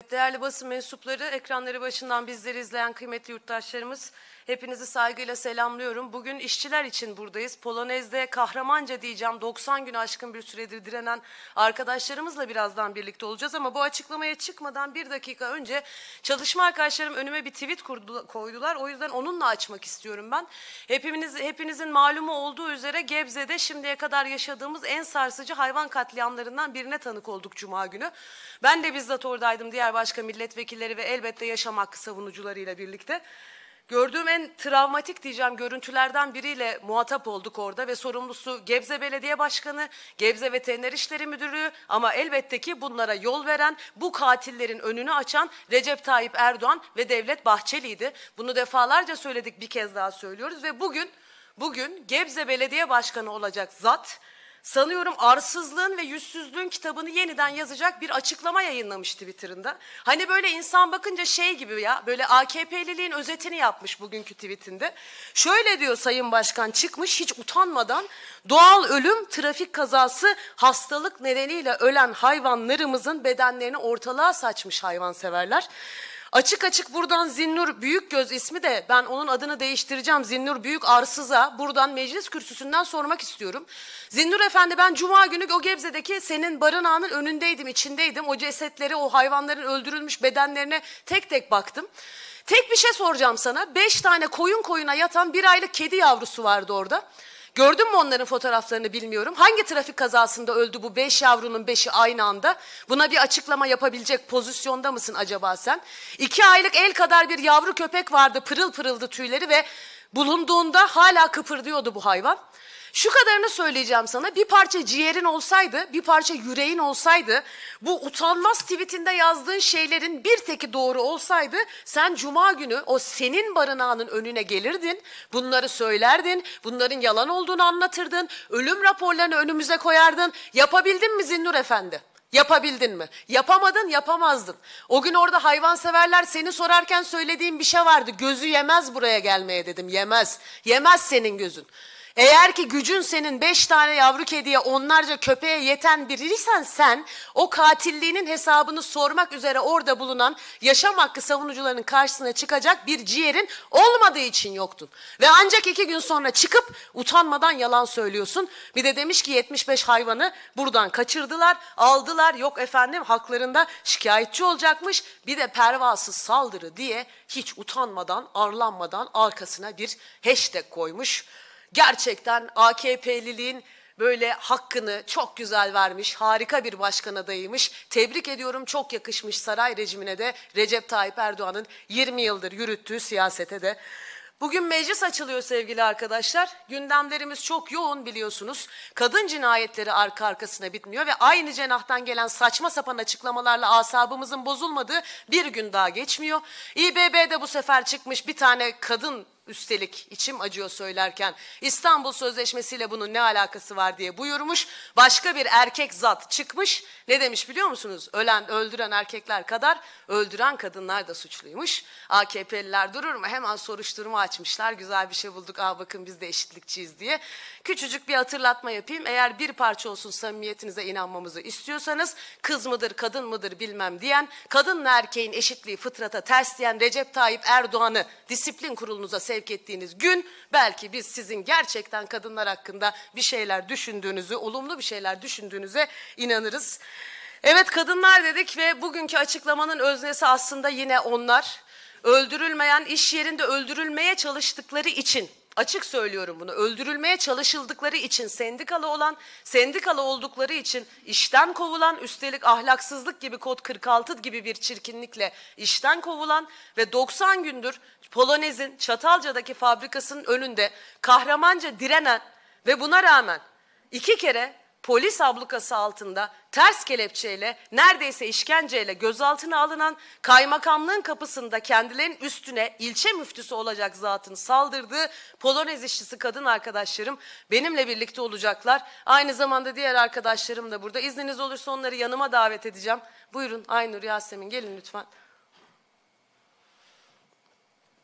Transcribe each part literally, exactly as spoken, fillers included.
Değerli basın mensupları, ekranları başından bizleri izleyen kıymetli yurttaşlarımız, hepinizi saygıyla selamlıyorum. Bugün işçiler için buradayız. Polonez'de kahramanca diyeceğim doksan gün aşkın bir süredir direnen arkadaşlarımızla birazdan birlikte olacağız. Ama bu açıklamaya çıkmadan bir dakika önce çalışma arkadaşlarım önüme bir tweet kurdu, koydular. O yüzden onunla açmak istiyorum ben. Hepimiz, hepinizin malumu olduğu üzere Gebze'de şimdiye kadar yaşadığımız en sarsıcı hayvan katliamlarından birine tanık olduk Cuma günü. Ben de bizzat oradaydım, diğer başka milletvekilleri ve elbette yaşam hakkı savunucularıyla birlikte. Gördüğüm en travmatik diyeceğim görüntülerden biriyle muhatap olduk orada ve sorumlusu Gebze Belediye Başkanı, Gebze Veteriner İşleri Müdürlüğü, ama elbette ki bunlara yol veren, bu katillerin önünü açan Recep Tayyip Erdoğan ve Devlet Bahçeli'ydi. Bunu defalarca söyledik, bir kez daha söylüyoruz ve bugün bugün Gebze Belediye Başkanı olacak zat, sanıyorum arsızlığın ve yüzsüzlüğün kitabını yeniden yazacak bir açıklama yayınlamış Twitter'ında. Hani böyle insan bakınca şey gibi ya, böyle A K P'liliğin özetini yapmış bugünkü tweetinde. Şöyle diyor Sayın Başkan, çıkmış hiç utanmadan, doğal ölüm, trafik kazası, hastalık nedeniyle ölen hayvanlarımızın bedenlerini ortalığa saçmış hayvanseverler. Açık açık buradan Zinnur Büyükgöz, ismi de ben onun adını değiştireceğim, Zinnur Büyük Arsız'a buradan meclis kürsüsünden sormak istiyorum. Zinnur Efendi, ben Cuma günü o Gebze'deki senin barınağının önündeydim, içindeydim. O cesetleri, o hayvanların öldürülmüş bedenlerine tek tek baktım. Tek bir şey soracağım sana. Beş tane koyun koyuna yatan bir aylık kedi yavrusu vardı orada. Gördün mü onların fotoğraflarını bilmiyorum. Hangi trafik kazasında öldü bu beş yavrunun beşi aynı anda? Buna bir açıklama yapabilecek pozisyonda mısın acaba sen? İki aylık el kadar bir yavru köpek vardı, pırıl pırıldı tüyleri ve bulunduğunda hala kıpırdıyordu bu hayvan. Şu kadarını söyleyeceğim sana, bir parça ciğerin olsaydı, bir parça yüreğin olsaydı, bu utanmaz tweetinde yazdığın şeylerin bir teki doğru olsaydı, sen Cuma günü o senin barınağının önüne gelirdin, bunları söylerdin, bunların yalan olduğunu anlatırdın, ölüm raporlarını önümüze koyardın. Yapabildin mi Zinnur Efendi? Yapabildin mi? Yapamadın, yapamazdın. O gün orada hayvanseverler seni sorarken söylediğim bir şey vardı. Gözü yemez buraya gelmeye dedim, yemez. Yemez senin gözün. Eğer ki gücün senin beş tane yavru kediye, onlarca köpeğe yeten biriysen, sen o katilliğinin hesabını sormak üzere orada bulunan yaşam hakkı savunucularının karşısına çıkacak bir ciğerin olmadığı için yoktun. Ve ancak iki gün sonra çıkıp utanmadan yalan söylüyorsun. Bir de demiş ki yetmiş beş hayvanı buradan kaçırdılar, aldılar, yok efendim haklarında şikayetçi olacakmış. Bir de pervasız saldırı diye hiç utanmadan, arlanmadan arkasına bir hashtag koymuş. Gerçekten A K P'liliğin böyle hakkını çok güzel vermiş, harika bir başkan adayıymış. Tebrik ediyorum, çok yakışmış saray rejimine de, Recep Tayyip Erdoğan'ın yirmi yıldır yürüttüğü siyasete de. Bugün meclis açılıyor sevgili arkadaşlar. Gündemlerimiz çok yoğun biliyorsunuz. Kadın cinayetleri arka arkasına bitmiyor ve aynı cenahtan gelen saçma sapan açıklamalarla asabımızın bozulmadığı bir gün daha geçmiyor. İ B B'de bu sefer çıkmış bir tane kadın, üstelik içim acıyor söylerken, İstanbul Sözleşmesi'yle bunun ne alakası var diye buyurmuş. Başka bir erkek zat çıkmış. Ne demiş biliyor musunuz? Ölen, öldüren erkekler kadar öldüren kadınlar da suçluymuş. A K P'liler durur mu? Hemen soruşturma açmışlar. Güzel bir şey bulduk. Aa bakın biz de eşitlikçiyiz diye. Küçücük bir hatırlatma yapayım. Eğer bir parça olsun samimiyetinize inanmamızı istiyorsanız, kız mıdır, kadın mıdır bilmem diyen, kadınla erkeğin eşitliği fıtrata ters diyen Recep Tayyip Erdoğan'ı disiplin kurulunuza sevk ettiğiniz gün, belki biz sizin gerçekten kadınlar hakkında bir şeyler düşündüğünüzü, olumlu bir şeyler düşündüğünüze inanırız. Evet, kadınlar dedik ve bugünkü açıklamanın öznesi aslında yine onlar. Öldürülmeyen, iş yerinde öldürülmeye çalıştıkları için, açık söylüyorum bunu, öldürülmeye çalışıldıkları için sendikalı olan, sendikalı oldukları için işten kovulan, üstelik ahlaksızlık gibi, kod kırk altı gibi bir çirkinlikle işten kovulan ve doksan gündür Polonez'in Çatalca'daki fabrikasının önünde kahramanca direnen ve buna rağmen iki kere polis ablukası altında ters kelepçeyle, neredeyse işkenceyle gözaltına alınan, kaymakamlığın kapısında kendilerinin üstüne ilçe müftüsü olacak zatın saldırdığı Polonez işçisi kadın arkadaşlarım benimle birlikte olacaklar. Aynı zamanda diğer arkadaşlarım da burada. İzniniz olursa onları yanıma davet edeceğim. Buyurun Aynur, Yasemin, gelin lütfen.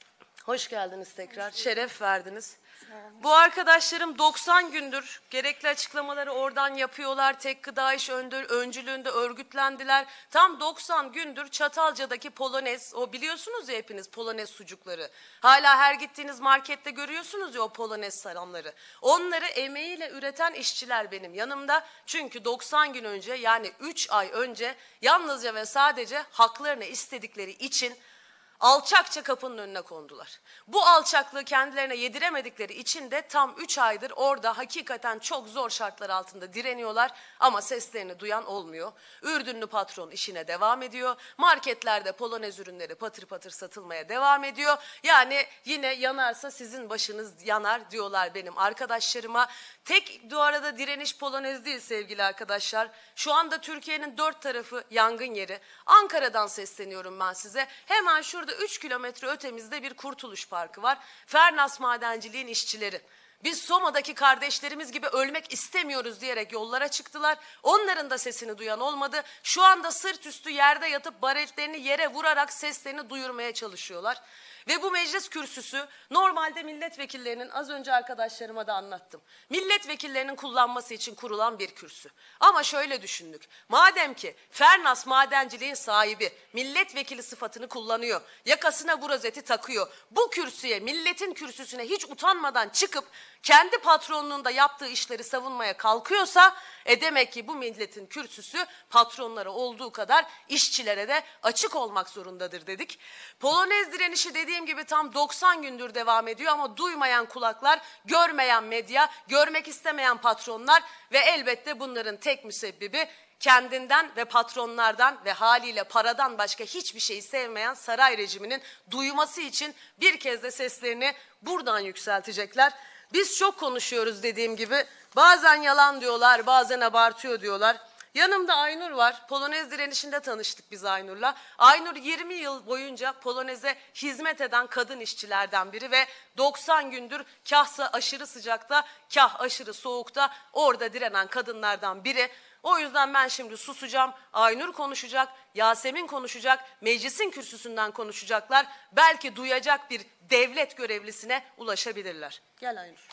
Hoş geldiniz tekrar. Şeref verdiniz. Bu arkadaşlarım doksan gündür gerekli açıklamaları oradan yapıyorlar. Tek Gıda İş Öndür, öncülüğünde örgütlendiler. Tam doksan gündür Çatalca'daki Polonez, o biliyorsunuz ya hepiniz Polonez sucukları. Hala her gittiğiniz markette görüyorsunuz ya o Polonez salamları. Onları emeğiyle üreten işçiler benim yanımda. Çünkü doksan gün önce, yani üç ay önce yalnızca ve sadece haklarını istedikleri için alçakça kapının önüne kondular. Bu alçaklığı kendilerine yediremedikleri için de tam üç aydır orada hakikaten çok zor şartlar altında direniyorlar ama seslerini duyan olmuyor. Ürdünlü patron işine devam ediyor. Marketlerde Polonez ürünleri patır patır satılmaya devam ediyor. Yani yine yanarsa sizin başınız yanar diyorlar benim arkadaşlarıma. Tek bu arada direniş Polonez değil sevgili arkadaşlar. Şu anda Türkiye'nin dört tarafı yangın yeri. Ankara'dan sesleniyorum ben size. Hemen şurada üç kilometre ötemizde bir Kurtuluş Parkı var. Fernas Madenciliğin işçileri. Biz Soma'daki kardeşlerimiz gibi ölmek istemiyoruz diyerek yollara çıktılar. Onların da sesini duyan olmadı. Şu anda sırt üstü yerde yatıp baretlerini yere vurarak seslerini duyurmaya çalışıyorlar. Ve bu meclis kürsüsü normalde milletvekillerinin, az önce arkadaşlarıma da anlattım, milletvekillerinin kullanması için kurulan bir kürsü. Ama şöyle düşündük, madem ki Fernas Madenciliğin sahibi milletvekili sıfatını kullanıyor, yakasına bu rozeti takıyor, bu kürsüye, milletin kürsüsüne hiç utanmadan çıkıp kendi patronluğunda yaptığı işleri savunmaya kalkıyorsa, e demek ki bu milletin kürsüsü patronlara olduğu kadar işçilere de açık olmak zorundadır dedik. Polonez direnişi dediğim gibi tam doksan gündür devam ediyor ama duymayan kulaklar, görmeyen medya, görmek istemeyen patronlar ve elbette bunların tek müsebbibi kendinden ve patronlardan ve haliyle paradan başka hiçbir şeyi sevmeyen saray rejiminin duyması için bir kez de seslerini buradan yükseltecekler. Biz çok konuşuyoruz dediğim gibi. Bazen yalan diyorlar, bazen abartıyor diyorlar. Yanımda Aynur var. Polonez direnişinde tanıştık biz Aynur'la. Aynur yirmi yıl boyunca Polonez'e hizmet eden kadın işçilerden biri ve doksan gündür kah aşırı sıcakta, kah aşırı soğukta orada direnen kadınlardan biri. O yüzden ben şimdi susacağım. Aynur konuşacak, Yasemin konuşacak, meclisin kürsüsünden konuşacaklar. Belki duyacak bir devlet görevlisine ulaşabilirler. Gel Aynur.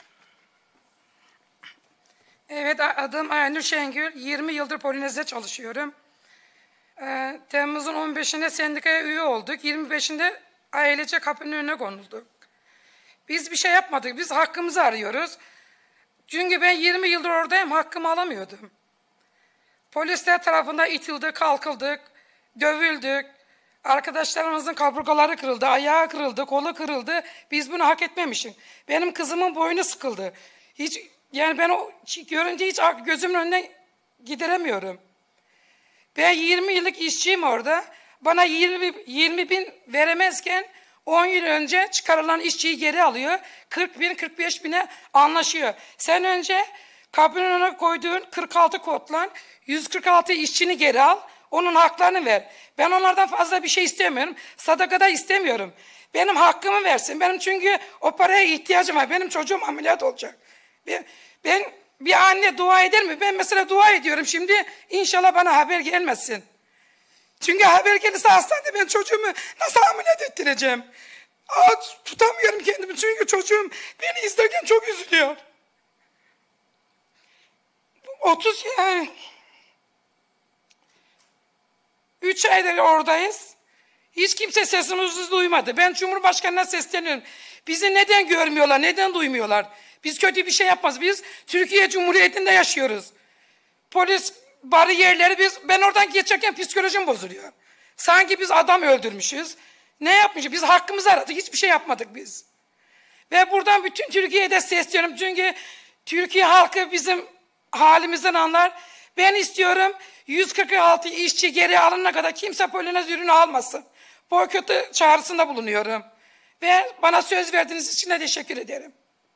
Evet, adım Aynur Şengül. yirmi yıldır Polonez'de çalışıyorum. Ee, Temmuz'un on beşinde sendikaya üye olduk. yirmi beşinde ailece kapının önüne konulduk. Biz bir şey yapmadık. Biz hakkımızı arıyoruz. Çünkü ben yirmi yıldır oradayım, hakkımı alamıyordum. Polisler tarafından itildik, kalkıldık, dövüldük. Arkadaşlarımızın kaburgaları kırıldı, ayağı kırıldı, kolu kırıldı. Biz bunu hak etmemişiz. Benim kızımın boynu sıkıldı. Hiç, yani ben o görünce hiç gözümün önüne gideremiyorum. Ben yirmi yıllık işçiyim orada. Bana yirmi, yirmi bin veremezken on yıl önce çıkarılan işçiyi geri alıyor. kırk bin, kırk beş bine anlaşıyor. Sen önce kapının önüne koyduğun kırk altı kodla yüz kırk altı işçini geri al. Onun haklarını ver. Ben onlardan fazla bir şey istemiyorum. Sadaka da istemiyorum. Benim hakkımı versin. Benim çünkü o paraya ihtiyacım var. Benim çocuğum ameliyat olacak. Ben, ben bir anne dua eder mi? Ben mesela dua ediyorum şimdi. İnşallah bana haber gelmesin. Çünkü haber gelirse hastanede ben çocuğumu nasıl ameliyat ettireceğim? Aa, tutamıyorum kendimi. Çünkü çocuğum beni izlerken çok üzülüyor. otuz yani üç aydır oradayız. Hiç kimse sesimizi duymadı. Ben Cumhurbaşkanı'na sesleniyorum. Bizi neden görmüyorlar, neden duymuyorlar? Biz kötü bir şey yapmaz. Biz Türkiye Cumhuriyeti'nde yaşıyoruz. Polis bariyerleri, biz, ben oradan geçerken psikolojim bozuluyor. Sanki biz adam öldürmüşüz. Ne yapmışız? Biz hakkımızı aradık. Hiçbir şey yapmadık biz. Ve buradan bütün Türkiye'de sesleniyorum. Çünkü Türkiye halkı bizim halimizden anlar. Ben istiyorum yüz kırk altı işçi geri alınana kadar kimse Polonez ürünü almasın. Boykot çağrısında bulunuyorum. Ve bana söz verdiğiniz için de teşekkür ederim.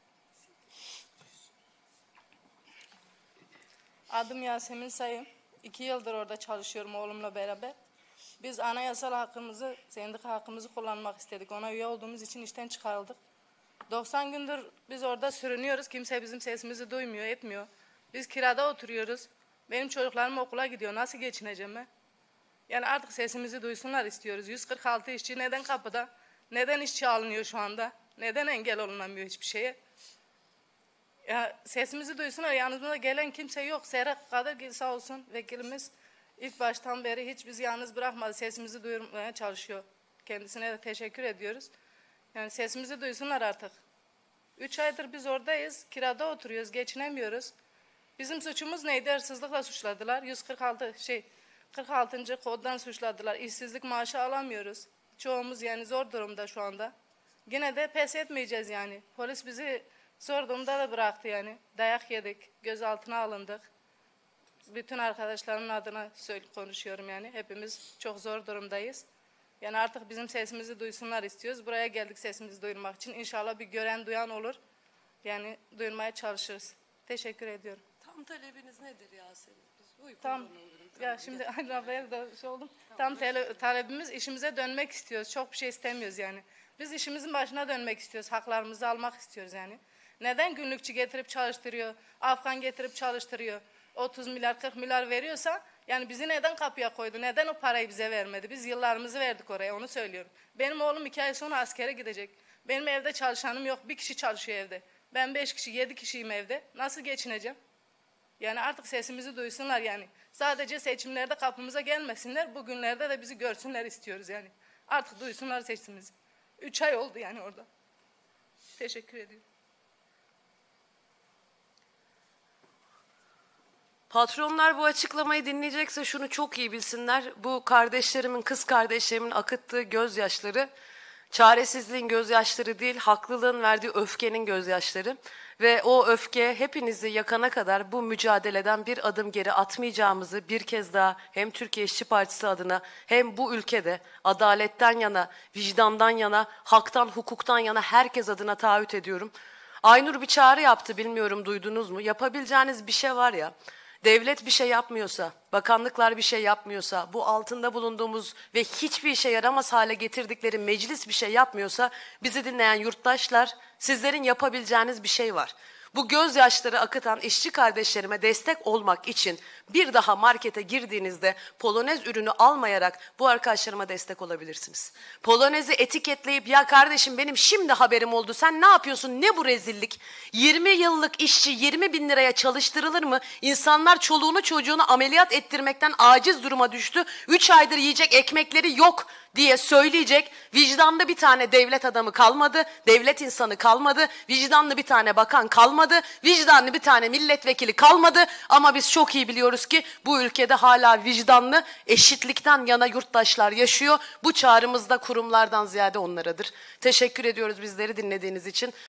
Adım Yasemin Sayın. İki yıldır orada çalışıyorum oğlumla beraber. Biz anayasal hakkımızı, sendika hakkımızı kullanmak istedik. Ona üye olduğumuz için işten çıkarıldık. doksan gündür biz orada sürünüyoruz. Kimse bizim sesimizi duymuyor, etmiyor. Biz kirada oturuyoruz. Benim çocuklarım okula gidiyor. Nasıl geçineceğim ben? Yani artık sesimizi duysunlar istiyoruz. yüz kırk altı işçi neden kapıda? Neden işçi alınıyor şu anda? Neden engel olunamıyor hiçbir şeye? Ya sesimizi duysunlar. Yanımızda gelen kimse yok. Serhat Kadirgil sağ olsun vekilimiz ilk baştan beri hiç bizi yalnız bırakmadı. Sesimizi duyurmaya çalışıyor. Kendisine de teşekkür ediyoruz. Yani sesimizi duysunlar artık. Üç aydır biz oradayız. Kirada oturuyoruz. Geçinemiyoruz. Bizim suçumuz neydi? Hırsızlıkla suçladılar. yüz kırk altı şey kırk altıncı koddan suçladılar. İşsizlik maaşı alamıyoruz. Çoğumuz yani zor durumda şu anda. Yine de pes etmeyeceğiz yani. Polis bizi zor durumda da bıraktı yani. Dayak yedik. Gözaltına alındık. Bütün arkadaşlarımın adına söyle konuşuyorum yani. Hepimiz çok zor durumdayız. Yani artık bizim sesimizi duysunlar istiyoruz. Buraya geldik sesimizi duyurmak için. İnşallah bir gören duyan olur. Yani duyurmaya çalışırız. Teşekkür ediyorum. Tam talebiniz nedir Yasemin? Biz uygun Tam olurum. ya şimdi aynı haberi de şey oldum. Tam tele, talebimiz işimize dönmek istiyoruz. Çok bir şey istemiyoruz yani. Biz işimizin başına dönmek istiyoruz. Haklarımızı almak istiyoruz yani. Neden günlükçü getirip çalıştırıyor? Afgan getirip çalıştırıyor. otuz milyar kırk milyar veriyorsa yani bizi neden kapıya koydu? Neden o parayı bize vermedi? Biz yıllarımızı verdik oraya, onu söylüyorum. Benim oğlum iki ay sonra askere gidecek. Benim evde çalışanım yok. Bir kişi çalışıyor evde. Ben beş kişi, yedi kişiyim evde. Nasıl geçineceğim? Yani artık sesimizi duysunlar yani. Sadece seçimlerde kapımıza gelmesinler. Bugünlerde de bizi görsünler istiyoruz yani. Artık duysunlar sesimizi. Üç ay oldu yani orada. Teşekkür ediyorum. Patronlar bu açıklamayı dinleyecekse şunu çok iyi bilsinler. Bu kardeşlerimin, kız kardeşlerimin akıttığı gözyaşları çaresizliğin gözyaşları değil, haklılığın verdiği öfkenin gözyaşları. Ve o öfke hepinizi yakana kadar bu mücadeleden bir adım geri atmayacağımızı bir kez daha hem Türkiye İşçi Partisi adına hem bu ülkede adaletten yana, vicdandan yana, haktan, hukuktan yana herkes adına taahhüt ediyorum. Aynur bir çağrı yaptı, bilmiyorum duydunuz mu? Yapabileceğiniz bir şey var ya. Devlet bir şey yapmıyorsa, bakanlıklar bir şey yapmıyorsa, bu altında bulunduğumuz ve hiçbir işe yaramaz hale getirdikleri meclis bir şey yapmıyorsa, bizi dinleyen yurttaşlar, sizlerin yapabileceğiniz bir şey var. Bu gözyaşları akıtan işçi kardeşlerime destek olmak için bir daha markete girdiğinizde polonez ürünü almayarak bu arkadaşlarıma destek olabilirsiniz. Polonezi etiketleyip ya kardeşim benim şimdi haberim oldu, sen ne yapıyorsun, ne bu rezillik? yirmi yıllık işçi yirmi bin liraya çalıştırılır mı? İnsanlar çoluğunu çocuğunu ameliyat ettirmekten aciz duruma düştü. üç aydır yiyecek ekmekleri yok diye söyleyecek vicdanlı bir tane devlet adamı kalmadı, devlet insanı kalmadı, vicdanlı bir tane bakan kalmadı, vicdanlı bir tane milletvekili kalmadı ama biz çok iyi biliyoruz ki bu ülkede hala vicdanlı, eşitlikten yana yurttaşlar yaşıyor. Bu çağrımız da kurumlardan ziyade onlaradır. Teşekkür ediyoruz bizleri dinlediğiniz için.